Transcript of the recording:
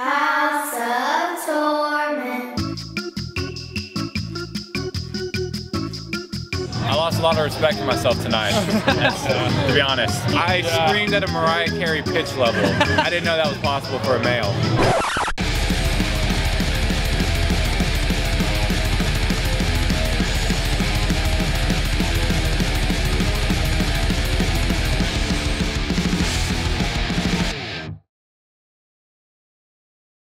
House of Torment. I lost a lot of respect for myself tonight, to be honest. I screamed at a Mariah Carey pitch level. I didn't know that was possible for a male.